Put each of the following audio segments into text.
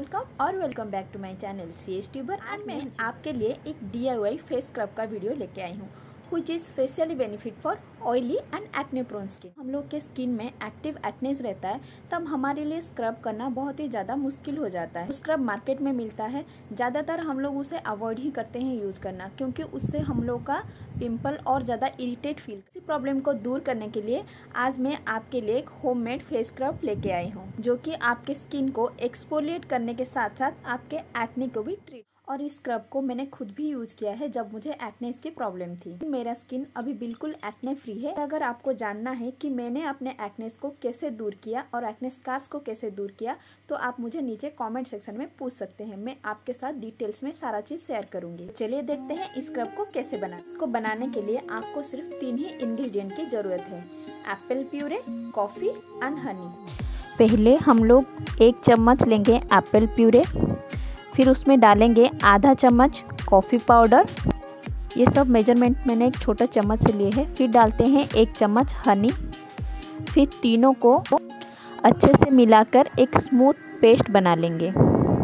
Welcome back to my channel CH tuber. आज मैं आपके लिए एक DIY फेस स्क्रब का वीडियो लेके आई हूँ which is specially benefit for oily and acne prone skin. हम लोग के स्किन में एक्टिव एक्नेस रहता है तब हमारे लिए स्क्रब करना बहुत ही ज़्यादा मुश्किल हो जाता है। स्क्रब मार्केट में मिलता है, ज़्यादातर हम लोग उसे अवॉइड ही करते हैं यूज करना, क्योंकि उससे हम लोग का पिंपल और ज़्यादा इरिटेट फील। इसी प्रॉब्लम को दूर करने के लिए आज मैं आपके लिए एक होममेड फेस स्क्रब लेके आई हूँ, जो कि आपके स्किन को एक्सफोलिएट करने के साथ साथ आपके एक्ने को भी ट्रीट। और इस स्क्रब को मैंने खुद भी यूज किया है जब मुझे एक्ने की प्रॉब्लम थी। मेरा स्किन अभी बिल्कुल एक्ने फ्री है। अगर आपको जानना है कि मैंने अपने एक्ने को कैसे दूर किया और एक्ने स्कार्स को कैसे दूर किया, तो आप मुझे नीचे कमेंट सेक्शन में पूछ सकते हैं। मैं आपके साथ डिटेल्स में सारा चीज शेयर करूंगी। चलिए देखते हैं इस स्क्रब को कैसे बनाना। इसको बनाने के लिए आपको सिर्फ 3 ही इंग्रेडिएंट की जरूरत है: apple puree, coffee and honey. पहले हम लोग 1 चम्मच लेंगे एप्पल प्यूरे, फिर उसमें डालेंगे आधा चम्मच कॉफ़ी पाउडर। ये सब मेजरमेंट मैंने एक छोटा चम्मच से लिए है। फिर डालते हैं 1 चम्मच हनी। फिर तीनों को अच्छे से मिलाकर एक स्मूथ पेस्ट बना लेंगे।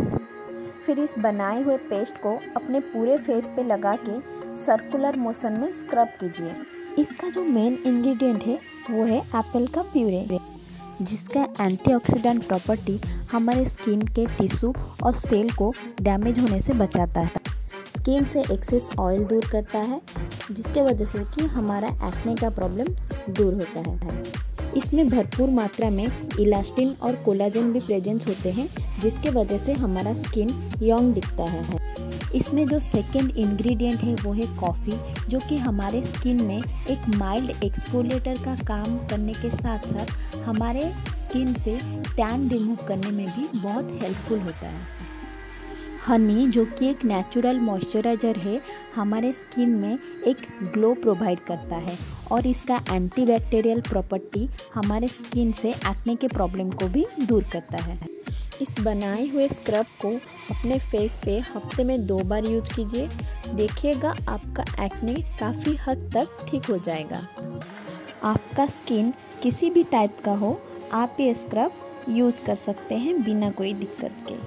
फिर इस बनाए हुए पेस्ट को अपने पूरे फेस पे लगा के सर्कुलर मोशन में स्क्रब कीजिए। इसका जो मेन इंग्रेडिएंट है वो है एप्पल का प्यूरे, जिसका एंटीऑक्सीडेंट प्रॉपर्टी हमारे स्किन के टिश्यू और सेल को डैमेज होने से बचाता है। स्किन से एक्सेस ऑयल दूर करता है, जिसके वजह से कि हमारा एक्ने का प्रॉब्लम दूर होता है। इसमें भरपूर मात्रा में इलास्टिन और कोलाजन भी प्रेजेंस होते हैं, जिसके वजह से हमारा स्किन यंग दिखता है। इसमें जो सेकेंड इंग्रेडिएंट है वो है कॉफ़ी, जो कि हमारे स्किन में एक माइल्ड एक्सफोलिएटर का काम करने के साथ साथ हमारे स्किन से टैन रिमूव करने में भी बहुत हेल्पफुल होता है। हनी, जो कि एक नेचुरल मॉइस्चराइजर है, हमारे स्किन में एक ग्लो प्रोवाइड करता है और इसका एंटीबैक्टीरियल प्रॉपर्टी हमारे स्किन से एक्ने के प्रॉब्लम को भी दूर करता है। इस बनाए हुए स्क्रब को अपने फेस पे हफ्ते में 2 बार यूज कीजिए। देखिएगा आपका एक्ने काफ़ी हद तक ठीक हो जाएगा। आपका स्किन किसी भी टाइप का हो, आप ये स्क्रब यूज कर सकते हैं बिना कोई दिक्कत के।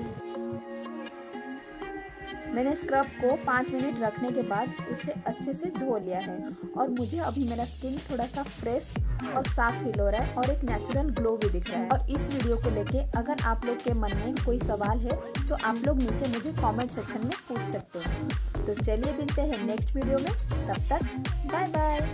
मैंने स्क्रब को 5 मिनट रखने के बाद उसे अच्छे से धो लिया है और मुझे अभी मेरा स्किन थोड़ा सा फ्रेश और साफ फील हो रहा है और एक नेचुरल ग्लो भी दिख रहा है। और इस वीडियो को लेके अगर आप लोग के मन में कोई सवाल है तो आप लोग नीचे मुझे कमेंट सेक्शन में पूछ सकते हैं। तो चलिए मिलते हैं नेक्स्ट वीडियो में, तब तक बाय बाय।